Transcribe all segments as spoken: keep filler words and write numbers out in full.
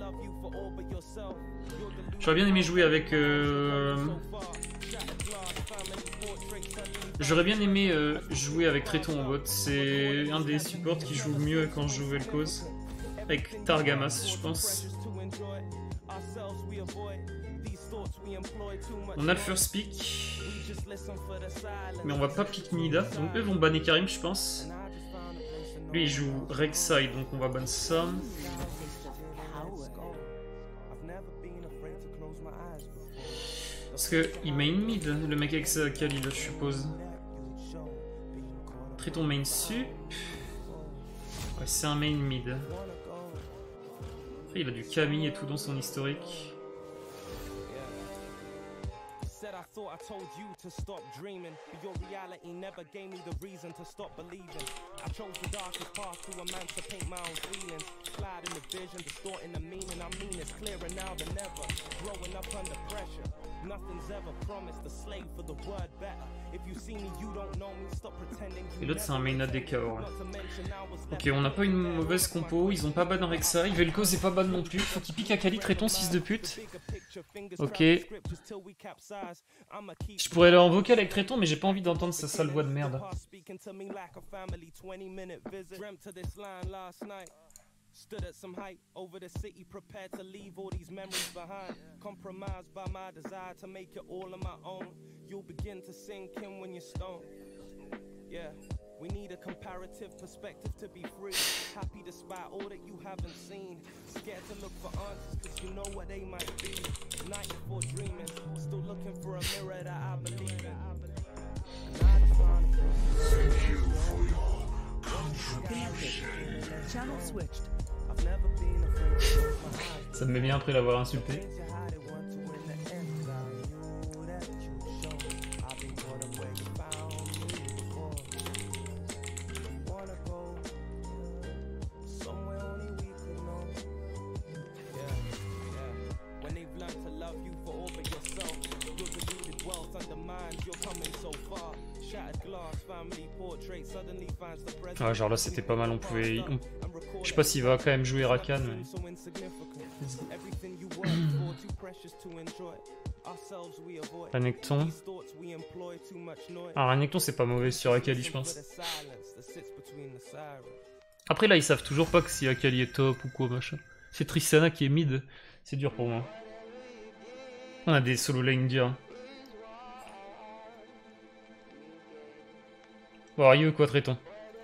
J'aurais bien aimé jouer avec... Euh... J'aurais bien aimé euh, jouer avec Tréton en bot. C'est un des supports qui joue mieux quand je joue Vel'Koz. Avec Targamas, je pense. On a le first pick. Mais on va pas pick Nida. Donc eux vont banner Karim, je pense. Lui il joue Rek'Sai, donc on va ban ça. Parce que il main mid, le mec avec sa Kali, je suppose. Tréton main sup. Ouais, c'est un main mid. Après, il a du Camille et tout dans son historique. I thought I told you to stop dreaming, but your reality never gave me the reason to stop believing. I chose the darkest path to emancipate my own feelings, sliding the vision, distorting the meaning. I mean it's clearer now than ever. Growing up under pressure, nothing's ever promised. A slave for the word better. If you see me, you don't know me. Stop pretending. Et l'autre c'est un main A D K. Ouais. Ok, on n'a pas une mauvaise compo. Ils ont pas ban Rek'Sai. Vel'Koz c'est pas ban non plus. Faut qu'il pique Akali, Tréton, fils de pute. Ok. Je pourrais aller en vocal avec Tréton, mais j'ai pas envie d'entendre sa sale voix de merde. Stood at some height over the city, prepared to leave all these memories behind. Compromised by my desire to make it all on my own. You'll begin to sink in when you're stoned. Yeah, we need a comparative perspective to be free. Happy despite all that you haven't seen. Scared to look for answers cause you know what they might be. Night before dreaming, still looking for a mirror that I believe in. And I found Thank you for your contribution. Channel switched. Ça me met bien après l'avoir insulté. Ah, genre là c'était pas mal, on pouvait... On... Je sais pas s'il va quand même jouer Rakan, mais... Renekton. Ah, Renekton c'est pas mauvais sur Akali, je pense. Après là, ils savent toujours pas que si Akali est top ou quoi, machin. C'est Tristana qui est mid, c'est dur pour moi. On a des solo lane durs. Bon, Ryu, quoi, Tréton?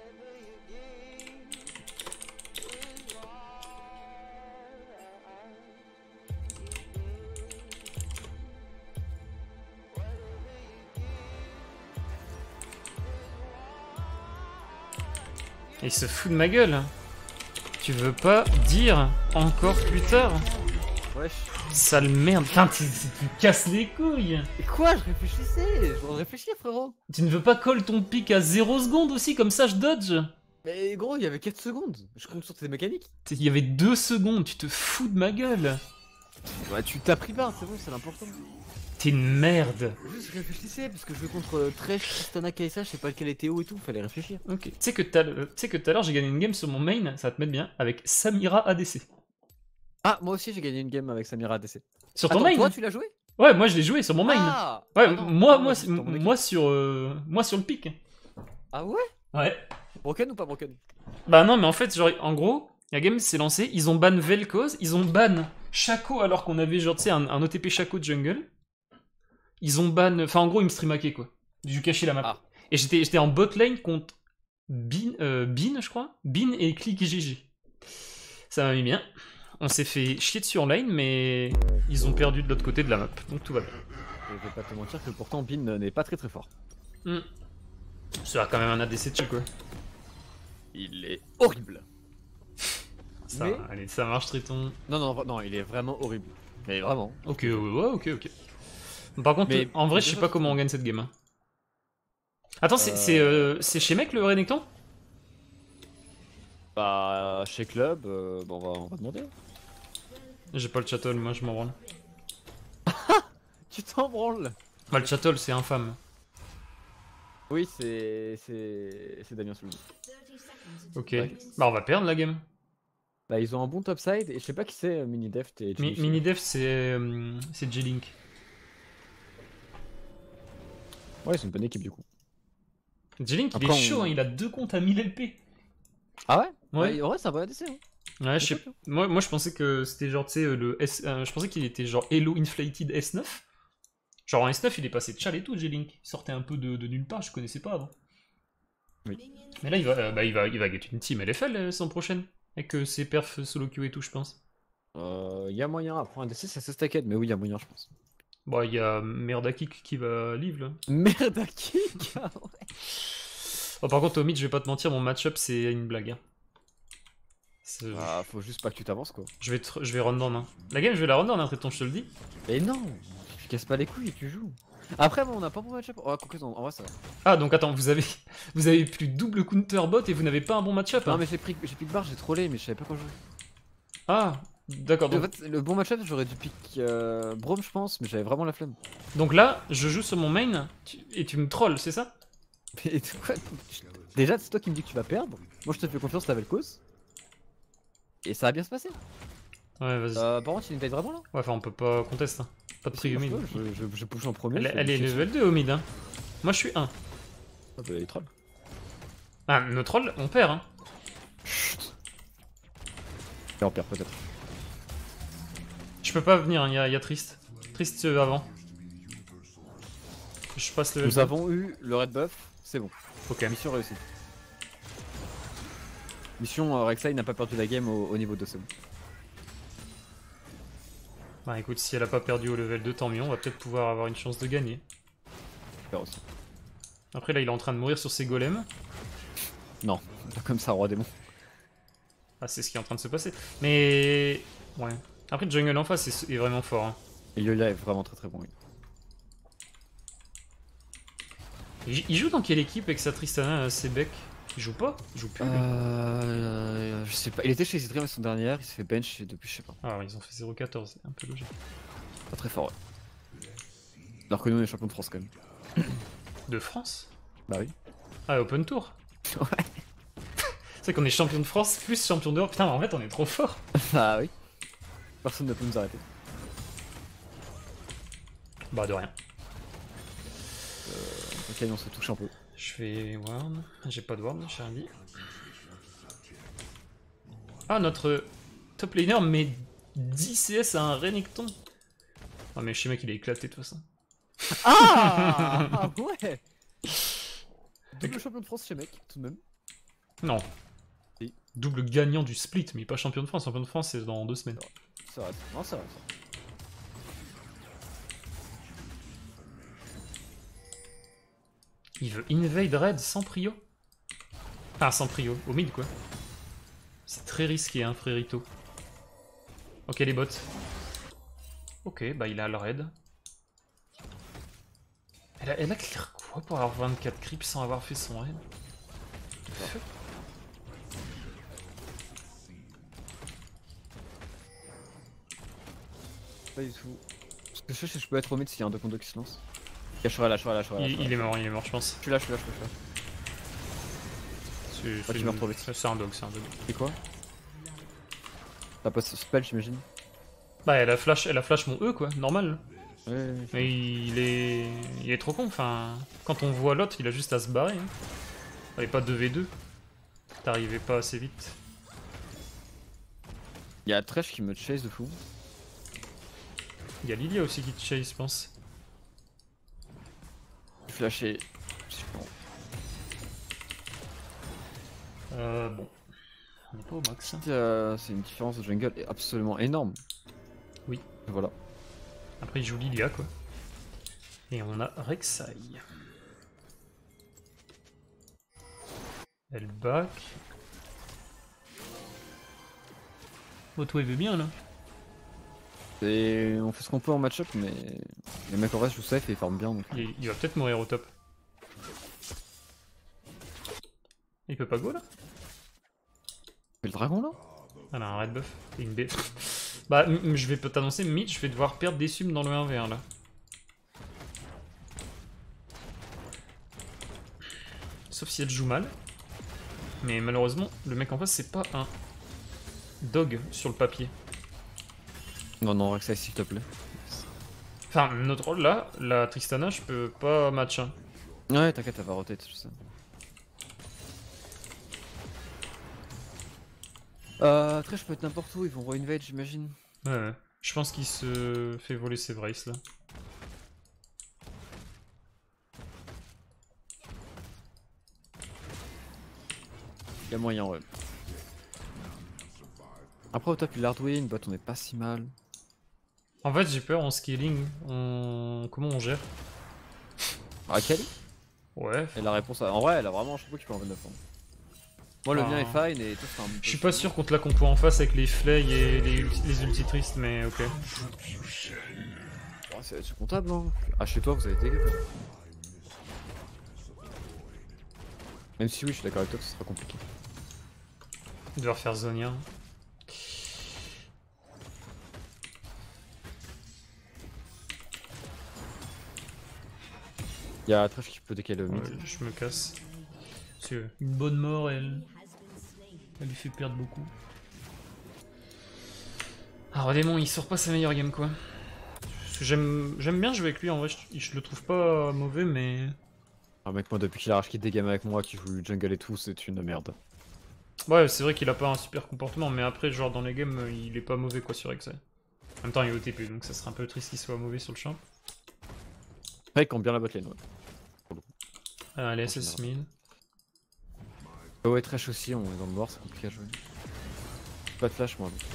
Il se fout de ma gueule. Tu veux pas dire encore plus tard? Wesh. Sale merde. Putain, tu, tu casses les couilles. Et quoi? Je réfléchissais. Je dois réfléchir, frérot. Tu ne veux pas call ton pic à zéro secondes aussi, comme ça je dodge? Mais gros, il y avait quatre secondes. Je compte sur tes mécaniques. Il y avait deux secondes. Tu te fous de ma gueule. Bah, tu t'as pris barre, c'est bon, c'est l'important. T'es une merde. Juste, je réfléchissais parce que je jouais contre Thresh, Tristana, K S H, je sais pas lequel était haut et tout, fallait réfléchir. Ok. Tu sais que tout à l'heure j'ai gagné une game sur mon main, ça va te mettre bien, avec Samira A D C. Ah, moi aussi j'ai gagné une game avec Samira A D C. Sur ton Attends, main? Toi tu l'as joué? Ouais, moi je l'ai joué sur mon main. Ah, ouais, ah non, moi, ah, moi, moi, moi, sur, euh, moi sur le pic. Ah ouais? Ouais. Broken ou pas broken? Bah non, mais en fait, genre, en gros, la game s'est lancée, ils ont ban Vel'Koz, ils ont ban Shaco alors qu'on avait genre, tu sais, un, un O T P Shaco de jungle. Ils ont ban... Enfin, en gros, ils me streamaquaient, quoi. J'ai caché la map. Ah. Et j'étais en bot lane contre Bin, euh, Bin, je crois. Bin et Click G G. Ça m'a mis bien. On s'est fait chier dessus en lane, mais ils ont perdu de l'autre côté de la map. Donc tout va bien. Je vais pas te mentir que pourtant Bin n'est pas très très fort. Mm. Ça a quand même un A D C dessus, quoi. Il est horrible. Ça, mais... allez, ça marche, Tréton. Non, non, non, il est vraiment horrible. Mais vraiment. Ok, ouais, ouais, ok, ok. Par contre, mais, en vrai, je sais pas comment on gagne cette game. Hein. Attends, euh... c'est euh, chez mec le Renekton? Bah, chez Club, euh, bon, on va, on va demander. J'ai pas le chatol, moi je m'en branle. Tu t'en branles? Bah, le chatol, c'est infâme. Oui, c'est. C'est Damien Soulou. Ok. Ouais. Bah, on va perdre la game. Bah, ils ont un bon topside et je sais pas qui c'est, euh, Minideft et Mi Genichi. Minidef, c'est euh, c'est J-Link. Ouais, c'est une bonne équipe du coup. J-Link, il est Après, chaud, on- hein, il a deux comptes à mille L P. Ah ouais? Ouais. Bah, en vrai, c'est un bon A D C. Hein. Ouais, je C'est sais. top, Moi, moi, je pensais que c'était genre, tu sais, euh, le S. euh, je pensais qu'il était genre Hello Inflated S neuf. Genre en S neuf, il est passé de chal et tout, J-Link. Il sortait un peu de, de nulle part, je connaissais pas avant. Oui. Mais là, il va, euh, bah, il va, il va get une team L F L euh, l'année prochaine. Avec euh, ses perfs solo queue et tout, je pense. Euh, y a moyen, après un A D C, c'est assez stacked, mais oui, y a moyen, je pense. Bon, il y a Merdakik qui va live là. Merde à kick. Oh, par contre, au mid, je vais pas te mentir, mon match-up c'est une blague. Hein. C'est- Ah, faut juste pas que tu t'avances quoi. Je vais, te- je vais run down. Hein. La game, je vais la run down, hein, Tréton, je te le dis. Mais non, tu casses pas les couilles et tu joues. Après, bon, on a pas bon match-up. Oh, quoi que, en vrai, ça va. Ah, donc attends, vous avez, vous avez plus double counter bot et vous n'avez pas un bon match-up. Non, Hein. mais j'ai pris, j'ai pick bar, j'ai trollé, mais je savais pas quoi jouer. Ah, d'accord. En Donc, fait, le bon match-up, j'aurais dû pick euh, Braum, je pense, mais j'avais vraiment la flemme. donc là, je joue sur mon main tu- et tu me trolls, c'est ça? Mais quoi, déjà, c'est toi qui me dis que tu vas perdre. Moi, je te fais confiance, t'avais le cause. Et ça va bien se passer. Ouais, vas-y. Euh, par contre, il invade vraiment là. Ouais, enfin, on peut pas contester. Hein. Pas de Si, trig au moi, mid. je, peux, je, je, je push en premier. Elle, je fais elle du est shit. level deux au mid. Hein. Moi, je suis un. Ah, bah, il troll. Ah, nos trolls, on perd. Hein. Chut. Et on perd peut-être. Je peux pas venir, il y, a- y a Triste. Triste euh, avant. Je passe le. Nous avons eu le red buff, c'est bon. Ok. Mission réussie. Mission euh, Rek'Sai n'a pas perdu la game au, au niveau de c'est bon. Bah écoute, si elle a pas perdu au level deux, tant mieux, on va peut-être pouvoir avoir une chance de gagner. Faire aussi. Après là, il est en train de mourir sur ses golems. Non, pas comme ça, roi démon. Ah, c'est ce qui est en train de se passer. Mais. Ouais. Après, le jungle en face est, est vraiment fort. Hein. Et Yolia est vraiment très très bon. Oui. Il, il joue dans quelle équipe avec sa Tristana, Sebek? Il joue pas? Il joue plus lui. Euh, je sais pas. Il était chez Zidrem la semaine dernière, il s'est fait bench et depuis je sais pas. Ah, ils ont fait zéro quatorze, c'est un peu logique. Pas très fort. Ouais. Alors que nous on est champion de France quand même. De France? Bah oui. Ah, Open Tour? Ouais. C'est vrai qu'on est champion de France plus champion d'Europe. Putain, en fait, on est trop fort. Ah oui. Personne ne peut nous arrêter. Bah, de rien. Ok, on se touche un peu. Je fais ward. J'ai pas de ward, j'ai rien dit. Ah, notre top laner met dix C S à un Renekton. Ah, mais je sais, mec, il est éclaté de toute façon. Ah, ah ouais. Double champion de France chez mec, tout de même. Non. Si. Double gagnant du split, mais pas champion de France. Champion de France, c'est dans deux semaines. C'est vrai. Non, c'est vrai. Il veut invade red sans prio. Enfin, sans prio, au mid quoi. C'est très risqué, hein, frérito. Ok, les bots. Ok, bah il a le raid. Elle a, elle a clear quoi pour avoir vingt-quatre creeps sans avoir fait son raid? Pas du tout. Ce que je sais, c'est que je peux être au mid s'il y a un deux contre deux qui se lance. Ok, je serai là, je serai là, je serai là. Il, il est mort, il est mort, je pense. Je suis là, je suis là, je suis là. C'est Ah, tu m'as retrouvé. c'est un dog, c'est un dog. Et quoi? T'as pas ce spell, j'imagine? Bah, elle a flash, elle a flash mon E quoi, normal. Ouais, ouais, ouais. Mais il est, il est trop con. Enfin, quand on voit l'autre, il a juste à se barrer. Hein. Fallait pas deux v deux. T'arrivais pas assez vite. Y'a Thresh qui me chase de fou. Il y a Lilia aussi qui te chase, je pense. Je flashais. Je sais pas. Euh, bon. On est pas au max. Hein. Euh, c'est une différence de jungle est absolument énorme. Oui. Voilà. Après, il joue Lilia, quoi. Et on a Rek'Sai. Elle back. Votre wave est bien, là. Et on fait ce qu'on peut en match-up, mais les mecs en vrai jouent safe et ils farment bien. Donc... Il, il va peut-être mourir au top. Il peut pas go, là? Mais le dragon là? Ah, là, un red buff. Et une B. Bah, je vais t'annoncer, mid, je vais devoir perdre des sums dans le un v un, là. Sauf si elle joue mal. Mais malheureusement, le mec en face, c'est pas un Dog sur le papier. Non, non, Rek'Sai, s'il te plaît. Enfin, notre rôle là, la Tristana, je peux pas match. Hein. Ouais, t'inquiète, elle va rotate, je sais. Euh, après, je peux être n'importe où, ils vont re-invade, j'imagine. Ouais, ouais. Je pense qu'il se fait voler ses braces là. Il y a moyen, ouais. Après, au top, il a Hardwin, bot, on est pas si mal. En fait, j'ai peur en scaling. On... Comment on gère? Ah, quel? Ouais. Et la réponse, à... en vrai, elle a vraiment un chapeau qui peut en vingt-neuf ans. Moi, le Ah. mien est fine et toi, c'est un. Je suis pas sûr contre la compo en face avec les flay et les, les ulti tristes, mais ok. Oh, c'est c'est comptable, hein. Ah, chez toi, vous avez dégueu. Même si oui, je suis d'accord avec toi que ce sera compliqué. Il doit refaire Zonia. Il y a Trash qui peut décaler le mid. Ouais, je me casse. Parce que une bonne mort, elle... Elle lui fait perdre beaucoup. Alors Démon, il sort pas sa meilleure game quoi. J'aime j'aime bien jouer avec lui en vrai, je, je le trouve pas mauvais mais... Ah mec, moi depuis qu'il arrache qu'il des games avec moi, qui joue jungle et tout, c'est une merde. Ouais, c'est vrai qu'il a pas un super comportement, mais après, genre dans les games, il est pas mauvais quoi sur Rek'Sai. En même temps, il est O T P, donc ça serait un peu triste qu'il soit mauvais sur le champ. Ouais, il compte bien la botlane, ouais. Ah, allez, S S mid. Oh ouais, Trash aussi, on est dans le noir, c'est compliqué à jouer. Pas de flash, moi. Donc.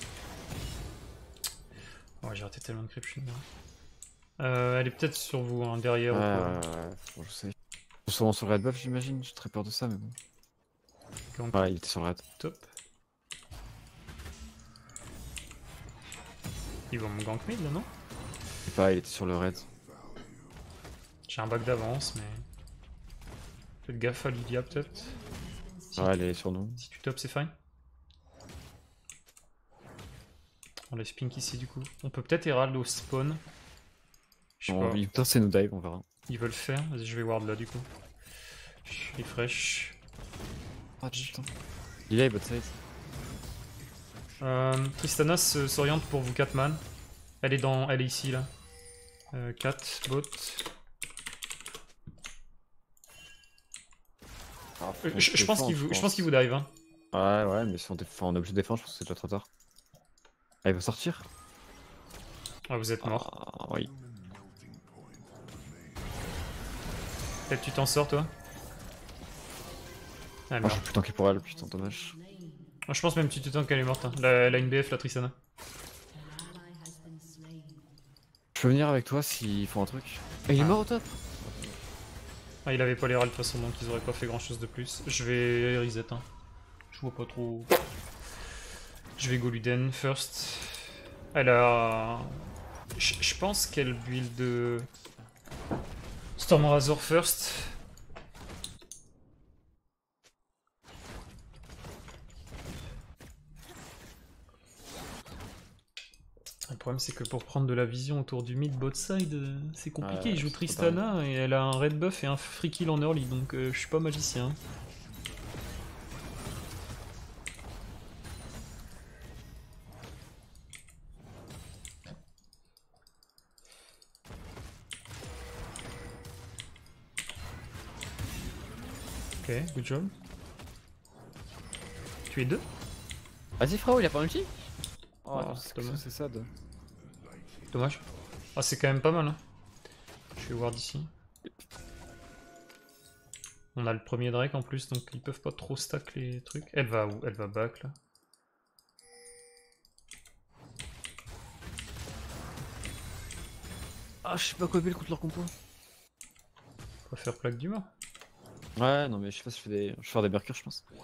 Ouais, j'ai raté tellement de creep, je suis merde. Euh, elle est peut-être sur vous, hein, derrière Ouais, ou quoi. ouais, ouais, bon, je sais. Souvent sur le red buff, j'imagine, j'ai très peur de ça, mais bon. Donc, Ouais, il était sur le red. top. Ils vont me gank mid là, non? Je sais pas, il était sur le red. J'ai un bac d'avance, mais... Faites gaffe à Lydia peut-être. Si, Ouais, elle est sur nous. si tu top, c'est fine. On laisse pink ici du coup. On peut peut-être Herald au spawn. Je sais On... pas. Il peut c'est nous dive, on verra. Ils veulent faire. Vas-y, je vais ward là du coup. Je refresh. Ah putain. Il est bot side. Euh, Tristana se- s'oriente pour vous quatre man. Elle est dans, elle est ici là. Euh, quatre bot. Ah, Euh, faut je, je pense défendre, qu'il vous, je pense qu'il vous dive. Hein. Ouais, ouais, mais si on, déf... on est obligé de défendre, je pense que c'est déjà trop tard. Ah, il va sortir? Ah, vous êtes mort. Ah, oui. Peut-être tu t'en sors toi. Ah Ah, merde. je suis plus tanké pour elle, putain, dommage. Ah, je pense même que tu te temps qu'elle est morte. Hein. La- Elle a une B F la Tristana. Je peux venir avec toi s'ils font un truc. Et il est Ah. mort au top? Ah, il avait pas les râles de toute façon donc ils auraient pas fait grand chose de plus. Je vais reset. Hein. Je vois pas trop. Je vais go Luden first. Elle a. Je je pense qu'elle build de. Storm Razor first. Le problème c'est que pour prendre de la vision autour du mid bot side, euh, c'est compliqué. Ouais, Il joue c'est Tristana et elle a un red buff et un free kill en early donc euh, je suis pas magicien. Ok, good job. Tu es deux? Vas-y, frérot, il a pas ulti? Oh, Oh, attends, c'est c'est dommage. c'est sad. Dommage. Ah, c'est quand même pas mal. Hein. Je vais voir d'ici. On a le premier Drake en plus, donc ils peuvent pas trop stack les trucs. Elle va où? Elle va back là. Ah, je sais pas quoi build contre leur compo. On va faire plaque du mort. Ouais, non, mais je sais pas si je fais des. Je vais faire des mercures, je pense.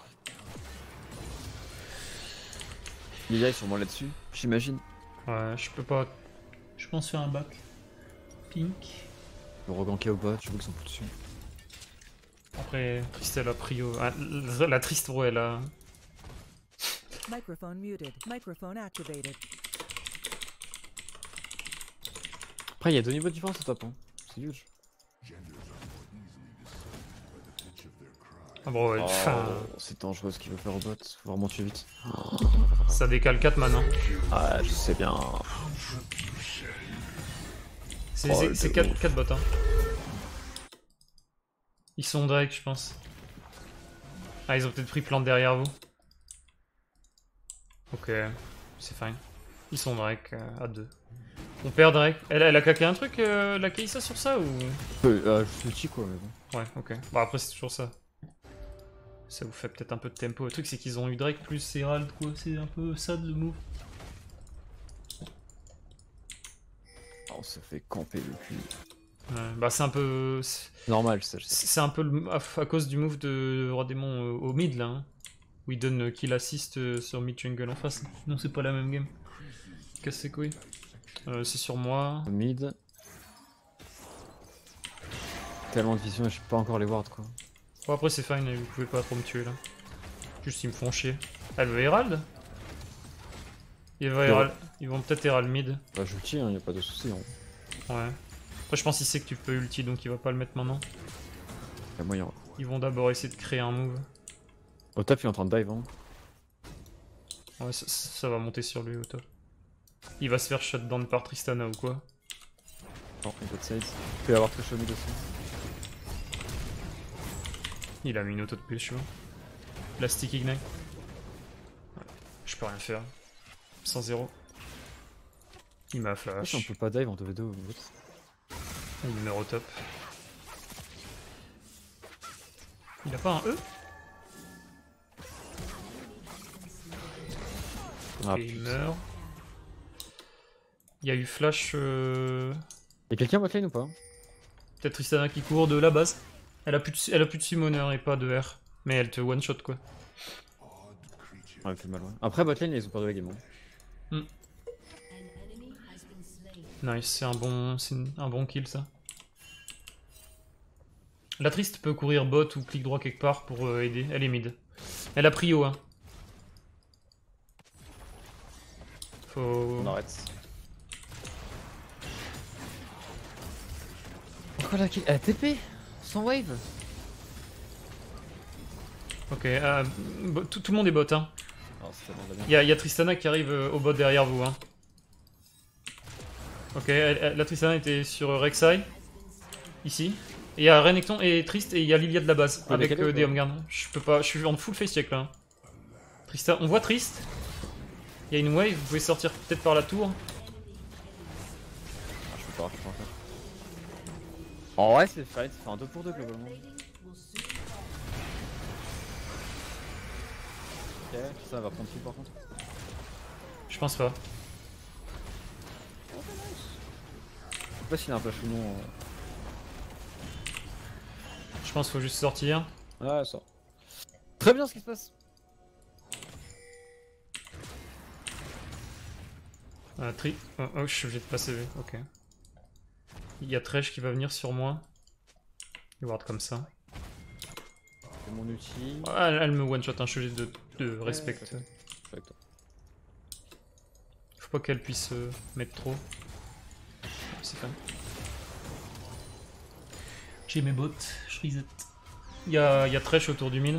Lilia est sûrement là-dessus, j'imagine. Ouais, je peux pas. Je pense faire un back. Pink. Le reganker au bot, je vois qu'ils sont plus dessus. Après, Tristelle a prio. Ah, la, la triste bro, elle a. Microphone muted. Microphone activated. Après, il y a deux niveaux de différence au top, hein. C'est huge. Ah bon, ouais, enfin, Oh, c'est dangereux ce qu'il veut faire au bot, faut vraiment tuer vite. ça décale quatre mana. Ah, je sais bien. C'est Oh, c'est- le c'est démon. quatre bots, hein. Ils sont Drake, je pense. Ah, ils ont peut-être pris plante derrière vous. Ok, c'est fine. Ils sont Drake euh, à deux. On perd Drake. Elle, elle a claqué un truc, euh, la Kaisa sur ça ou... Euh, euh, je suis petit quoi, mais bon. Ouais, ok. Bon, après, c'est toujours ça. Ça vous fait peut-être un peu de tempo. Le truc, c'est qu'ils ont eu Drake plus Herald, quoi. C'est un peu ça le move. Ah, on se fait camper le cul. Ouais, bah, c'est un peu. C'est Normal, ça, je sais. c'est un peu le- à, à cause du move de Roi Démon euh, au mid là. Hein, où il donne euh, kill assist euh, sur mid jungle en face. Non, c'est pas la même game. Casse ses couilles. Euh, c'est sur moi. Mid. Tellement de vision et je peux pas encore les ward quoi. Bon, après, c'est fine, vous pouvez pas trop me tuer là. Juste, ils me font chier. Elle veut Herald? Ils vont, Herald... ils vont peut-être Herald mid. Bah, je ulti, hein, y a pas de soucis. Hein. Ouais. Après, je pense qu'il sait que tu peux ulti, donc il va pas le mettre maintenant. Y'a moyen. Ils vont d'abord essayer de créer un move. Au top, il est en train de dive. Hein. Ouais, ça, ça va monter sur lui au top. Il va se faire shutdown par Tristana ou quoi. Non, il bot side. Il peut y avoir très chaud mid aussi. Il a mis une auto de plus, je vois. La stick ignite. Ouais, je peux rien faire. cent zéro. Il m'a Si on flash. peut pas dive en deux v deux au bot. Il meurt au top. Il a pas un E? Ah, Et il putain. meurt. Il y a eu flash. Euh... Y'a quelqu'un bot lane ou pas? Peut-être Tristana qui court de la base. Elle a plus de, elle a plus de summoner et pas de R. Mais elle te one shot quoi. Ah, elle fait mal, ouais. Après, bot lane, ils ont perdu la game. Hein. Nice, c'est un bon, c'est une- un bon kill ça. La Triste peut courir bot ou clic droit quelque part pour euh, aider. Elle est mid. Elle a prio hein. Faut. On arrête. Pourquoi la kill? Elle a T P sans wave. Ok, euh, bo- tout, tout le monde est bot hein. Alors, c'est tellement de la merde. Il y, a- y a Tristana qui arrive euh, au bot derrière vous hein. Ok, elle- elle- la Tristana était sur euh, Rek'Sai. Ici. Et il y a Renekton et Trist et il y a Lilia de la base. peut avec décaler euh, ou des pas Homeguard. Je peux pas, je suis en full face check là. hein. Trista, on voit Trist. Il y a une wave, vous pouvez sortir peut-être par la tour. Ah, je peux pas faire ça. En vrai, c'est fight, c'est un deux pour deux globalement. Ok, ça va prendre kill par contre. Je pense pas. Je sais pas s'il a un flash ou non. euh. Je pense qu'il faut juste sortir. Ouais, ça. Très bien ce qui se passe. Ah, tri... oh, oh, je suis obligé de passer. Ok. Il y a Thresh qui va venir sur moi. Je vais ward comme ça. C'est mon ulti. Ah, elle, elle me one shot, hein, je suis obligé de, de respect. je suis avec toi. Faut pas qu'elle puisse euh, mettre trop. C'est fun. J'ai mes bots, je reset. Il y a, il y a Thresh autour du mid.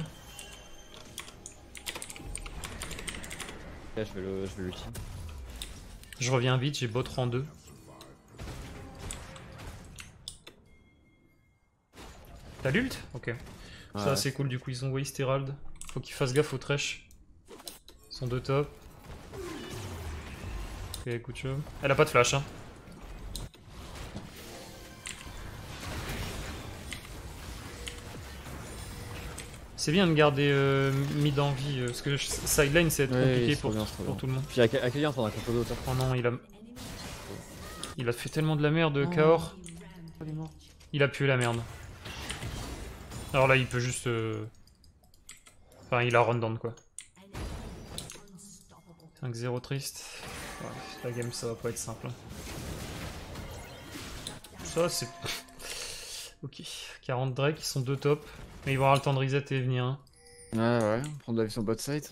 Là, je vais le, je vais l'ulti. Je reviens vite, j'ai bot rang deux. T'as l'ult? Ok. Ça Ouais. c'est cool, du coup ils ont waste Herald. Faut qu'ils fassent gaffe au Thresh. Ils sont deux top. Ok, good job. Elle a pas de flash hein. C'est bien de garder euh, mid en vie, euh, parce que je- sideline c'est Ouais, compliqué c'est pour, trop bien, c'est trop pour bien. tout le monde. Puis Akeli est en train d'un complot de hauteur. Oh non, il a... Il a fait tellement de la merde, Kaor. Il a pué la merde. Alors là, il peut juste... euh, Enfin, il a run down, quoi. cinq zéro triste. Ouais, la game, ça va pas être simple. hein. Ça, c'est... Ok. quarante Drake, ils sont deux top. Mais ils vont avoir le temps de reset et venir. hein. Ouais, ouais, prendre la vision bot side.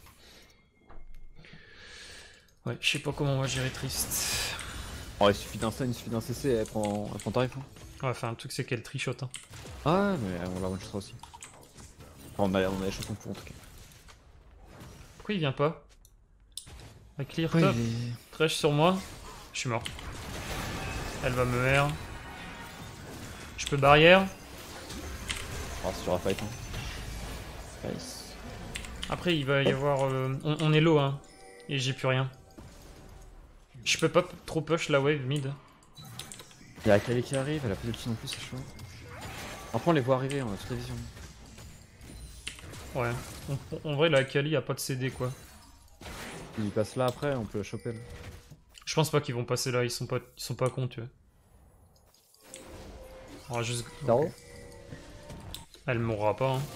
Ouais, je sais pas comment on va gérer triste. Oh, il suffit d'un stun, il suffit d'un C C et elle prend, elle prend tarif. Hein. Ouais, enfin, le truc, c'est qu'elle trichote. Hein. Ah, mais on la one shotera aussi. Enfin, on a, on a les chansons pour en tout cas. Pourquoi il vient pas? Ah, clear Ouais, top. il est- Trash sur moi. Je suis mort. Elle va me R. Je peux barrière. Ah, c'est sur la fight. Hein. Nice. Après, il va y avoir. euh, On, on est low, hein. Et j'ai plus rien. Je peux pas p- trop push la wave mid. Il y a Akali qui arrive, elle a pas d'ulti non plus, c'est chaud. Après, on les voit arriver, on a toute la vision. Ouais. On- en vrai, la Akali a pas de C D quoi. Il passe là après, on peut la choper là. Je pense pas qu'ils vont passer là, ils sont pas, ils sont pas cons, tu vois. On va juste. Taro Ok. Elle mourra pas, hein.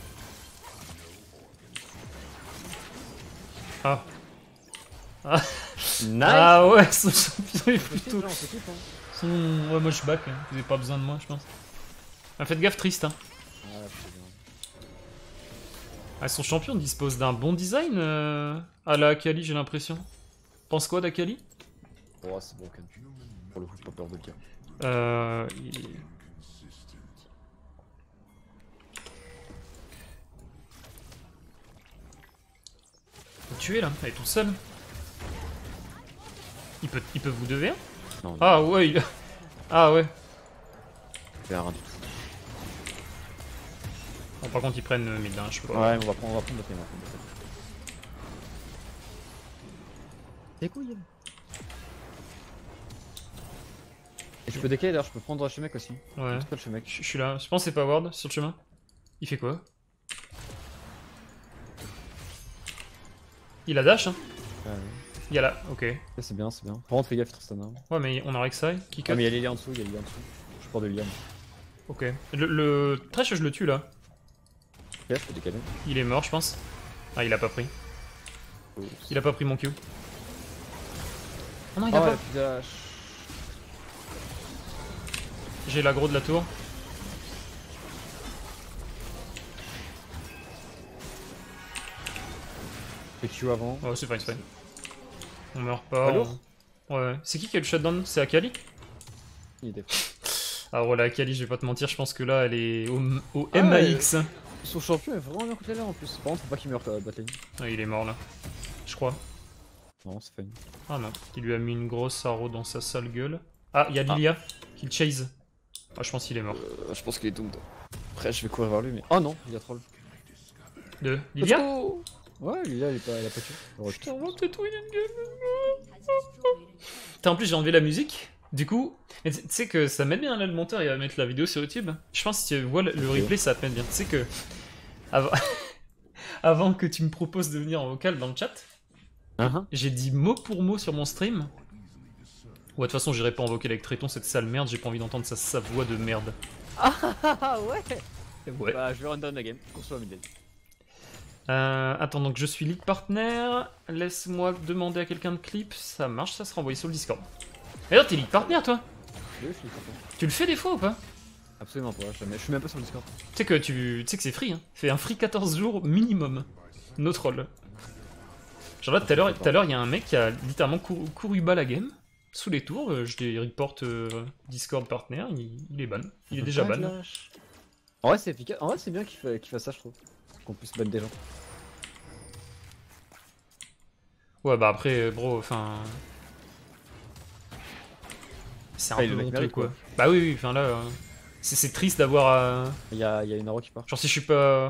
Ah. Ah. Nice. Ah ouais, son champion est plutôt. Là, on s'occupe, hein. Son... Ouais, moi je back, hein. Vous avez pas besoin de moi, je pense. Ah, faites gaffe, triste, hein. Ouais, c'est bien. Ah, son champion dispose d'un bon design euh, à la Akali, j'ai l'impression. Pense quoi d'Akali? Oh, c'est broken. Pour le coup, j'ai pas peur de le dire. Euh. Il... Faut le tuer là, elle est toute seule. Il peut, il peut vous deux V un? Non, non, Ah ouais, il... Ah ouais. c'est rien du tout. Bon, par contre, ils prennent euh, mid, hein, je sais pas. Ouais, on va prendre, on va prendre notre game, on va prendre notre game. T'es couilles. Et je peux décaler d'ailleurs, je peux prendre chez mec aussi. Ouais. Je peux chez mec. Je je suis là. Je pense que c'est pas Ward sur le chemin. Il fait quoi? Il a dash, hein? Ouais, ouais. Il y a là. Ok. Ouais, c'est bien, c'est bien. Par contre, fais gaffe, Tristana. Ouais, mais on a Rek'Sai qui cut. Ah, mais il y a Lily en dessous, il y a Lily en dessous. Je porte de Lilian. Ok. Le, le Thresh, je le tue là. Ok, je peux décaler. Il est mort, je pense. Ah, il a pas pris. Oh, Il a pas pris mon Q. Oh non, il Ah a ouais, pas. plus dash. J'ai l'aggro de la tour. Fais Q avant. Oh, c'est fine, c'est fine. On meurt pas. Pas on- lourd. Ouais. C'est qui qui a le shutdown? C'est Akali? Il était. Ah, voilà, Akali, je vais pas te mentir, je pense que là, elle est au, au Ah M A ouais. X. Son champion est vraiment bien contre là en plus. Par contre, faut pas qu'il meure à battle. Ah, il est mort là. Je crois. Non, c'est fine. Ah non, il lui a mis une grosse arrow dans sa sale gueule. Ah, il y a Lilia qui le chase. Ah, je pense qu'il est mort. Euh, je pense qu'il est doomed. Après, je vais courir vers lui, mais. Oh non, il a troll. De Lilia? Ouais, Lilia, elle, est pas, elle a pas tué. Heureusement. Putain, on va peut-être win une game. Putain, en plus, j'ai enlevé la musique. Du coup, mais tu tu sais que ça m'aide bien là le monteur, il va mettre la vidéo sur YouTube. Je pense que si tu vois le, le replay, ça te met bien. Tu sais que. Avant... Avant que tu me proposes de venir en vocal dans le chat, Uh-huh. j'ai dit mot pour mot sur mon stream. Ouais, de toute façon, j'irai pas en vocal avec Tréton, cette sale merde, j'ai pas envie d'entendre sa, sa voix de merde. Ah ouais. Ouais. Bah, je vais run down la game. Qu'on soit mid lane. Euh, attends, donc je suis lead partner. Laisse-moi demander à quelqu'un de clip. Ça marche, ça sera envoyé sur le Discord. D'ailleurs, t'es lead partner, toi? Oui, je suis content. Tu le fais des fois ou pas? Absolument pas, jamais. Je suis même pas sur le Discord. Tu sais que tu, tu sais que c'est free, hein. Fais un free quatorze jours minimum. No troll. Genre là, tout à l'heure, tout à l'heure, il y a un mec qui a littéralement couru, couru bas la game. Sous les tours, euh, je les report euh, Discord partner, il, il est ban. Il est déjà ban. En vrai, c'est efficace. En vrai, c'est bien qu'il fa- qu'il fasse ça, je trouve. Qu'on puisse ban des gens. Ouais, bah après, bro, enfin. C'est un Ah, peu le mec honteux, mérite, quoi. quoi. Bah oui, oui, enfin là. euh, C'est c'est triste d'avoir. euh, Il y a, il y a une arrow qui part. Genre si je suis pas.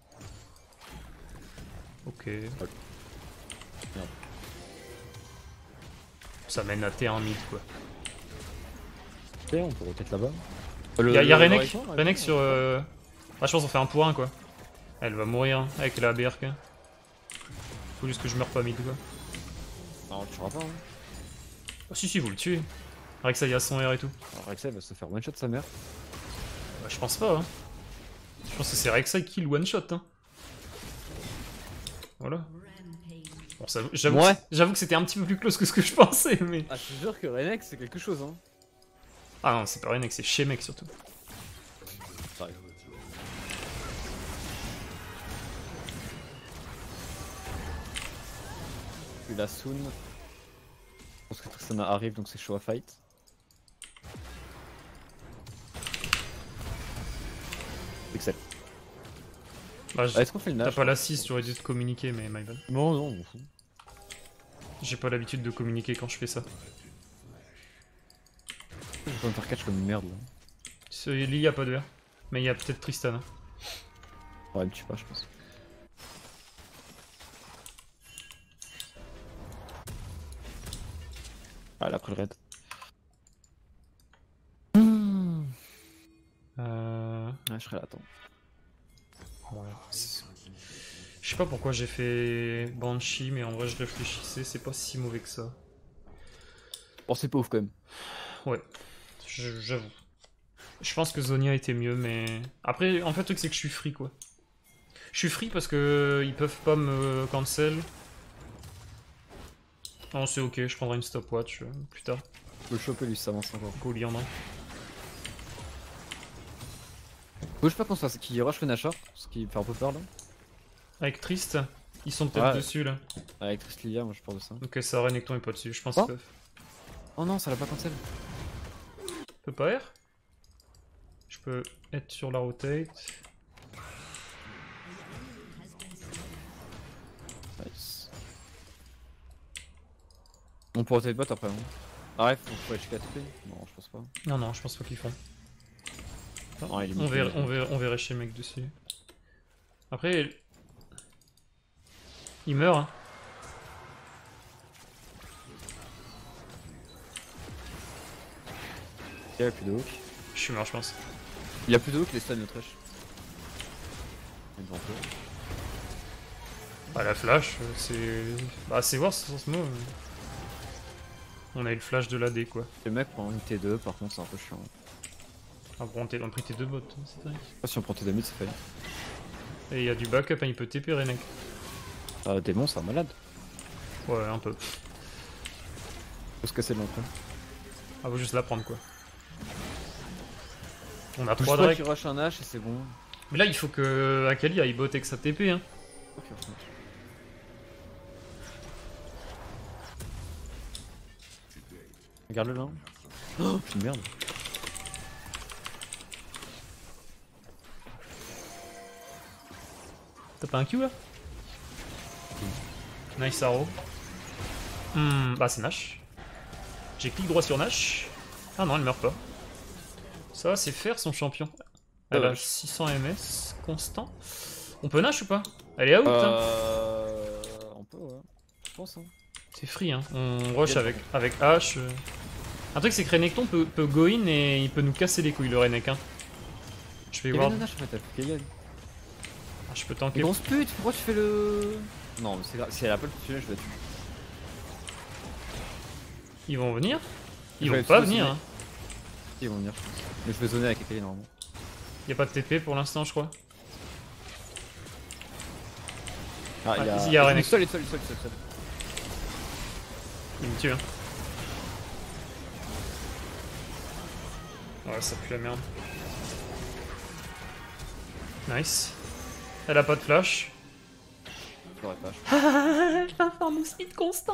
Ok. Merde. Ça mène à T un mid, quoi. Ok, on peut peut-être là-bas. Y'a y a Renek, Renek sur. Euh... Ah, je pense qu'on fait un pour un, quoi. Elle va mourir avec la B R K. Faut juste que je meurs pas mid, quoi. Non, tu tueras pas. Hein. Ah, si, si, vous le tuez. Avec ça, il y a son R et tout. Alors, Rexel va se faire one shot sa mère. Bah, je pense pas, hein. Je pense que c'est Rek'Sai qui kill one shot, hein. Voilà. Bon, ça- j'avoue Ouais. que- j'avoue que c'était un petit peu plus close que ce que je pensais, mais. Ah, je te jure que Renek c'est quelque chose, hein. Ah non, c'est pas Renek, c'est chez mec surtout. Ça arrive. Puis la Soon. Je pense que Tristana arrive donc c'est chaud à fight. Excel. Bah, j'- Ah, est-ce qu'on fait le t'as Nash? pas l'assist, j'aurais dû te communiquer, mais my bad. Non, non, on m'en fout. J'ai pas l'habitude de communiquer quand je fais ça. Je vais me faire catch comme une merde là. Ce Lee, y a pas de R. Mais il y a peut-être Tristan. hein. Ouais, me tue pas, je pense. Ah, elle a pris le raid. Euh... Ouais, je serai là, attends. Ouais. c'est- Je sais pas pourquoi j'ai fait Banshee, mais en vrai je réfléchissais, c'est pas si mauvais que ça. Bon, c'est pas ouf quand même. Ouais, je- j'avoue. Je pense que Zonia était mieux, mais... Après, en fait, le truc c'est que je suis free, quoi. Je suis free parce que ils peuvent pas me cancel. Non, c'est ok, je prendrai une stopwatch euh, plus tard. Le choper lui, ça avance encore. Go Liandrin. Bouge pas qu'on soit qui rush le Nashor, ce qui fait un peu peur là. Avec Trist, ils sont peut-être Ouais. dessus là. Avec Tristlia, moi je peur de ça. Ok, ça Renekton est pas dessus, je pense Oh. qu'ils peuvent. Oh non, ça l'a pas cancel. Peut pas R. Je peux être sur la rotate. Nice. On peut rotate bot après, hein. Ah ouais, faut, faut aller checker la T P. Non, je pense pas. Non, non, je pense pas qu'ils font. Non, il est On mis- verrait, on, verrait, on verrait chez mec dessus. Après, il meurt. Hein. Il y a plus de hook. Je suis mort, je pense. Il y a plus de hook, les stuns de trash. Il est un peu. Bah, la flash, euh, c'est. Bah, c'est voir ce mot. mais- On a eu le flash de l'A D quoi. Le mec prend une T deux, par contre, c'est un peu chiant. Ah, bon, on a pris tes deux bots, c'est dingue. Je sais pas si on prend T deux mid, ça fait. Et il y a du backup, hein, il peut T P Renek. Ah, démon, c'est un malade. Ouais, un peu. Faut se casser de l'entrée. Ah, faut juste la prendre quoi. On a Bouge trois pas Drake. qu'il rush un H et c'est bon. Mais là, il faut que Akali aille bot avec sa T P. Hein. Ok, on se met. Regarde-le là. Oh, c'est une merde. T'as pas un Q là Nice arrow. Hmm, bah c'est Nash. J'ai clic droit sur Nash. Ah non, elle meurt pas. Ça va, c'est faire son champion. Elle a Ouais. six cents M S constant. On peut Nash ou pas? Elle est out. Hein. Euh... On peut, ouais. Je pense, hein. C'est free, hein. On rush avec, avec H. euh. Un truc, c'est que Renekton peut, peut go in et il peut nous casser les couilles, le Renek. Hein. Je vais Il y voir. avait un H en fait, t'as plus Kayen. Ah, je peux Mais tanker. grosse pute, pourquoi tu fais le. Non, mais c'est grave. Si elle a pas le tunnel, je la tue. Ils vont venir? Ils Je vont vais pas tout venir. zoner. Hein. Ils vont venir, je pense. Mais je vais zoner avec Kayen normalement. Y a pas de T P pour l'instant, je crois. Ah, il y Ah, a. il y a il est Renek. seul, il est seul, il est seul, il est seul, seul. Il me tue. Hein. Ouais, ça pue la merde. Nice. Elle a pas de flash. Je l'aurais pas. je pense. Ah, je vais avoir mon speed constant.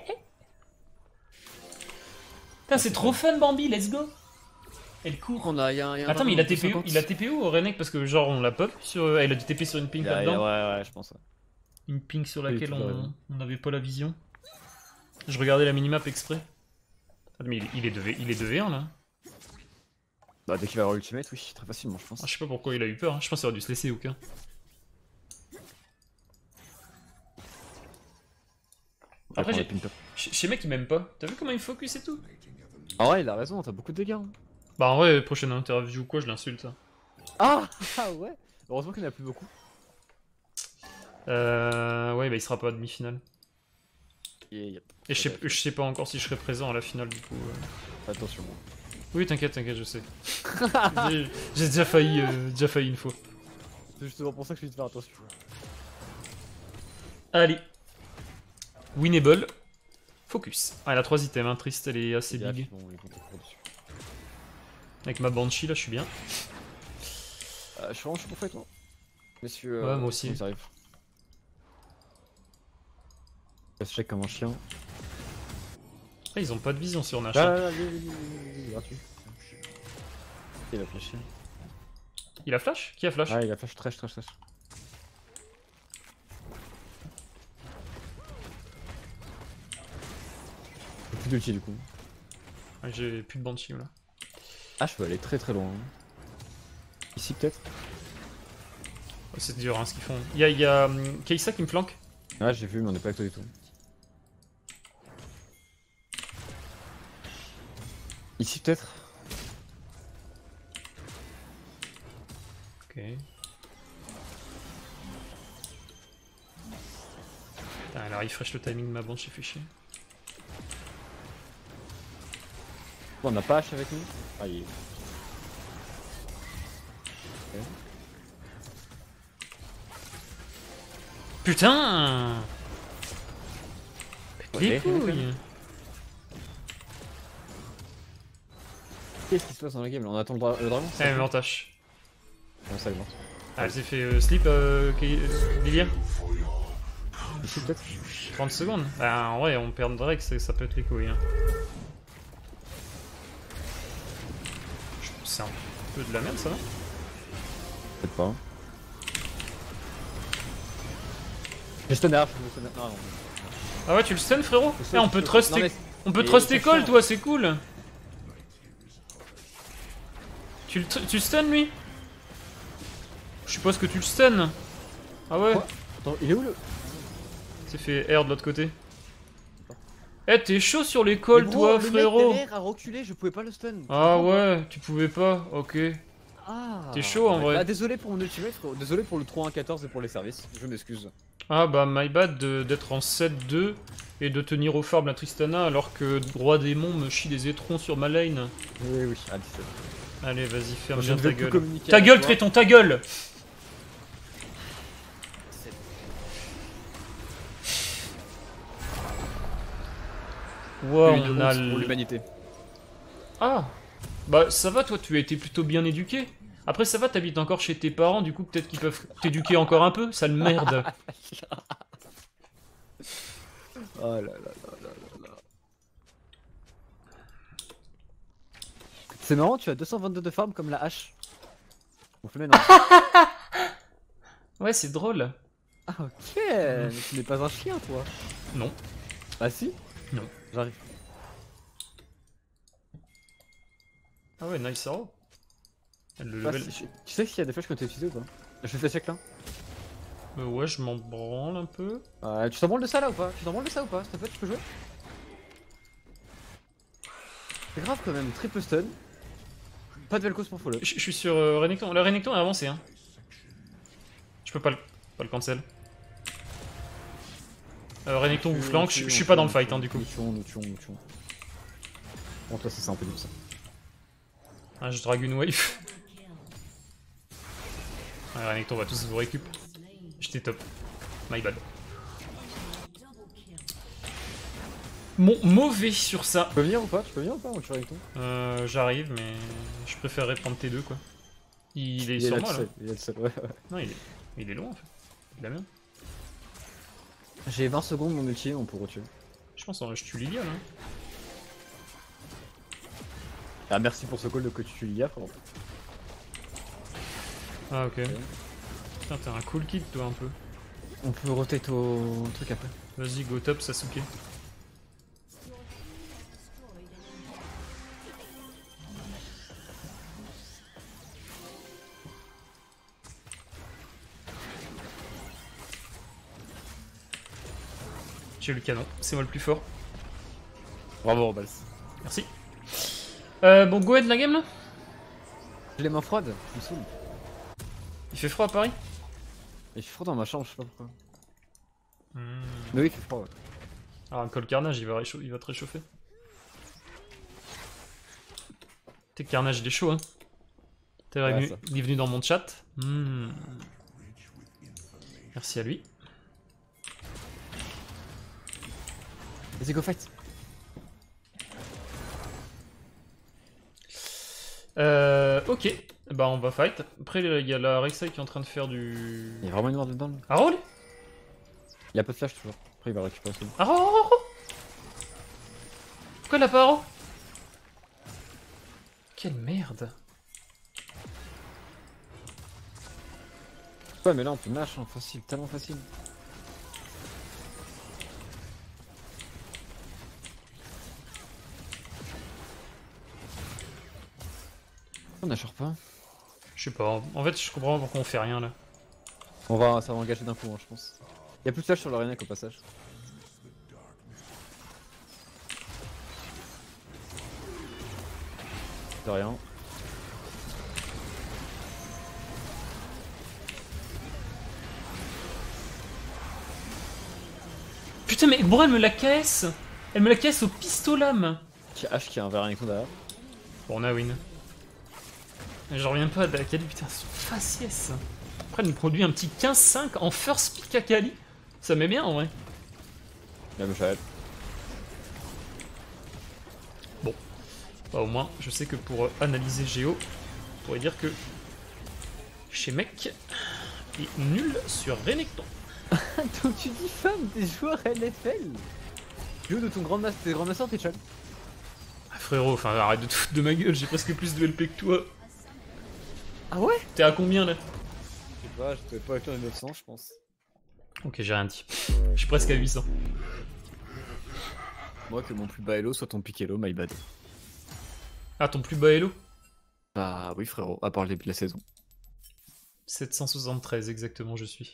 Putain, c'est trop fun, Bambi, let's go. Elle court. On a, y a, un- y a un Attends, mais il a vingt, T P O, cinquante. il a T P O au Renek parce que genre on l'a pop sur. Elle a du T P sur une ping Il a- il a- là-dedans. Ouais, ouais, je pense. Ouais. Une ping sur Oui, laquelle tout à fait. on on n'avait pas la vision. Je regardais la minimap exprès. Ah, mais il, il est de V- il est de V un là. Bah, dès qu'il va avoir l'ultimate, oui, très facilement, je pense. Ah, je sais pas pourquoi il a eu peur, hein. Je pense qu'il aurait dû se laisser aucun. Après, j'ai- Chez chez mec, il m'aime pas. T'as vu comment il focus et tout? Ah ouais, il a raison, t'as beaucoup de dégâts. Hein. Bah, en vrai, prochaine interview ou quoi, je l'insulte. hein. Ah, ah ouais. Heureusement qu'il n'y en a plus beaucoup. Euh. Ouais, bah, il sera pas à demi-finale. Et yep. Et je sais, je sais pas encore si je serai présent à la finale du coup. euh. Attention. Bon. Oui, t'inquiète, t'inquiète, je sais. J'ai j'ai déjà failli, euh, déjà failli une fois. C'est justement pour ça que je vais te faire attention. Allez. Winnable. Focus. Ah, elle a trois items, hein. Triste, elle est assez Fais gaffe, big. ils vont- ils vont te courir dessus. Avec ma Banshee, là, je suis bien. Euh, je suis vraiment chaud pour toi. Messieurs, Ouais, euh, moi aussi. comment ça arrive. Je check comme un chien. Ah, ils ont pas de vision sur Nash. Ah, hein. là, là, lui, lui, lui, lui, lui, gratuit. Il a flashé. Il a flash? Qui a flash? Ah, il a flash trash, trash, trash. d'ulti du coup. Ouais, j'ai plus de Banshee là. Ah, je peux aller très très loin. Ici peut-être. Ouais, c'est dur hein, ce qu'ils font. Y'a y a hum, Keisa qui me flanque. Ouais, j'ai vu, mais on est pas avec toi du tout. Ici peut-être. Ok. Putain, elle a refresh le timing de ma Banshee, fait chier. Bon, on n'a pas H avec nous. Ah, il est. Ok. Putain! Les Ok. couilles! Qu'est-ce qui se passe dans la game là? On attend le, dra le dragon? Eh, mais en tâche. Comment ça, il est mort? Ah, elle s'est fait euh, slip, euh, Kay- euh, Lilia. Ici peut-être. trente secondes. Bah, en vrai, on perd Drake, c'est- ça peut être les couilles. Hein. Je pense que c'est un peu de la merde, ça va? Peut-être pas. J'ai stun R, je me stun. Non, non. Ah ouais, tu le stun, frérot? Je Eh, sais, on je peut sais. truster, Non, mais- on peut mais truster c'est Cole, chiant. toi, c'est cool. Tu le tr- tu le stun, lui? Je suppose que tu le stun. Ah ouais? Quoi? Attends, il est où le. C'est fait R de l'autre côté. Eh, t'es chaud sur les calls, Mais toi, gros, le frérot? mec derrière a reculé, je pouvais pas le stun. Ah ouais, tu pouvais pas, ok. Ah. T'es chaud, en vrai. Bah, désolé pour mon ultimate, frérot. Désolé pour le trois un quatorze et pour les services. Je m'excuse. Ah bah my bad de- d'être en sept deux et de tenir au farm la Tristana alors que Roi Démon me chie des étrons sur ma lane. Oui, oui, à dix-sept. Allez, vas-y, ferme Je bien ne ta vais plus gueule. communiquer Ta avec gueule, toi. Tréton, ta gueule! Wow, Une on honte a pour le... l'humanité. Ah! Bah ça va, toi, tu as été plutôt bien éduqué. Après, ça va, t'habites encore chez tes parents, du coup, peut-être qu'ils peuvent t'éduquer encore un peu, sale merde. Oh là là là là là là. C'est marrant, tu as deux cent vingt-deux de farm comme la hache. On fait maintenant. Ouais, c'est drôle. Ah ok, mais tu n'es pas un chien toi. Non. Ah si? Non. J'arrive. Ah ouais, nice hero. Le Ah, level... si, je- Tu sais s'il y a des flèches qui ont été utilisées ou pas? Je fais check là. Euh, ouais, je m'en branle un peu. Euh, tu t'en branles de ça là ou pas? Tu t'en branles de ça ou pas? S'il te plaît, tu peux jouer? C'est grave quand même, triple stun. Pas de Vel'Koz pour follow. Je je suis sur euh, Renekton. Le Renekton est avancé, hein. Je peux pas le, pas le cancel. Euh, Renekton vous flanque, je je suis pas dans le fight, hein, du coup. Nous tuons, nous tuons, nous tuons. Bon, toi, ça c'est un peu dur ça. Ah, je drague une wave. Ouais, Renekton va tous vous récup. J'étais top. My bad. Mon mauvais sur ça. Tu peux venir ou pas? Tu peux venir ou pas? On tue avec toi. Euh, J'arrive, mais je préférerais prendre T deux quoi. Il est sur là, moi tu là. sais, il est seul, ouais, ouais. Non, il est, il est loin en fait. Il a bien. J'ai vingt secondes mon ulti, on peut retuer. Je pense que je tue Lilia là. Ah, merci pour ce call de que tu tues Lilia, frérot. Ah ok. Putain, t'es un cool kid toi un peu. On peut rotate au truc après. Vas-y, go top Sasuke. J'ai le canon, c'est moi le plus fort. Bravo, Robals. Merci. Euh, bon, go ahead la game là. J'ai les mains froides, je me saoule. Il fait froid à Paris. Il fait froid dans ma chambre, je sais pas pourquoi. Hmm. Mais oui, il fait froid, ouais. Ah, un col carnage, il va, réchauffer, il va te réchauffer. T'es carnage, il est chaud, hein. T'es Ouais, venu, ça. il est venu dans mon chat. Hmm. Merci à lui. Vas-y, go fight. Euh, ok. Bah, on va fight. Après, il y a la Rek'Sai qui est en train de faire du. Il y a vraiment une noire dedans. Là. Arrow, lui. Il a pas de flash toujours. Après, il va récupérer ça. Arrow, Arrow, Arrow. Pourquoi il a pas Arrow? Quelle merde. Ouais, mais là, on peut mash, hein, facile, tellement facile. On n'achète pas. Je sais pas. En fait, je comprends pas pourquoi on fait rien là. On va, ça va engager d'un coup, hein, je pense. Il y a plus de flash sur l'arena qu'au passage. De rien. Putain, mais bro, elle me la caisse. Elle me la caisse au pistolam. Qui H qui a un verre avec derrière. Bon, on a win. Je reviens pas à Akali, putain, son faciès. Après, elle nous produit un petit quinze cinq en first pick Akali. Ça met bien en vrai. La Michel. Bon. Bah, au moins, je sais que pour euh, analyser Géo, on pourrait dire que chez Mec est nul sur Renekton. Donc tu dis femme des joueurs N F L. Joue de ton grand master, tes grands masters, t'es chal. Ah, frérot, enfin arrête de te foutre de ma gueule, j'ai presque plus de L P que toi. Ah ouais? T'es à combien là? Je sais pas, je pouvais pas acheter les neuf cents, je pense. Ok, j'ai rien dit. Je suis presque à huit cents. Moi, que mon plus bas elo soit ton pick elo, my bad. Ah, ton plus bas elo? Bah oui, frérot, à part le début de la saison. sept cent soixante-treize exactement, je suis.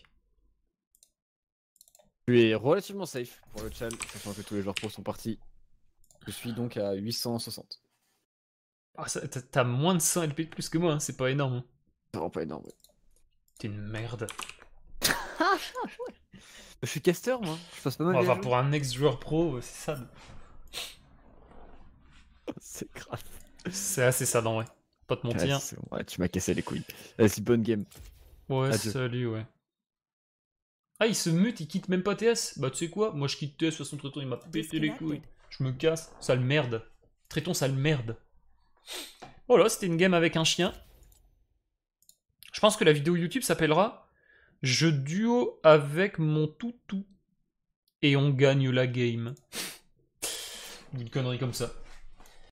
Tu es relativement safe pour le chal, sachant que tous les joueurs pros sont partis. Je suis donc à huit cent soixante. Ah, ça- t'as t'as moins de cent L P de plus que moi, hein, c'est pas énorme. Hein. C'est vraiment pas énorme, ouais. T'es une merde. Je suis caster, moi. Je passe pas mal. Enfin, de pour un ex-joueur pro, c'est sad. C'est grave. C'est assez sad en vrai. Pas te mentir. Ouais, c'est bon, ouais, tu m'as cassé les couilles. Vas-y, bonne game. Ouais, Adieu. salut, ouais. Ah, il se mute, il quitte même pas T S. Bah, tu sais quoi? Moi, je quitte T S, de toute façon, Tréton, il m'a pété les couilles. Je me casse. Sale merde. Tréton, sale merde. Voilà, c'était une game avec un chien. Je pense que la vidéo YouTube s'appellera « Je duo avec mon toutou. Et on gagne la game. » Une connerie comme ça.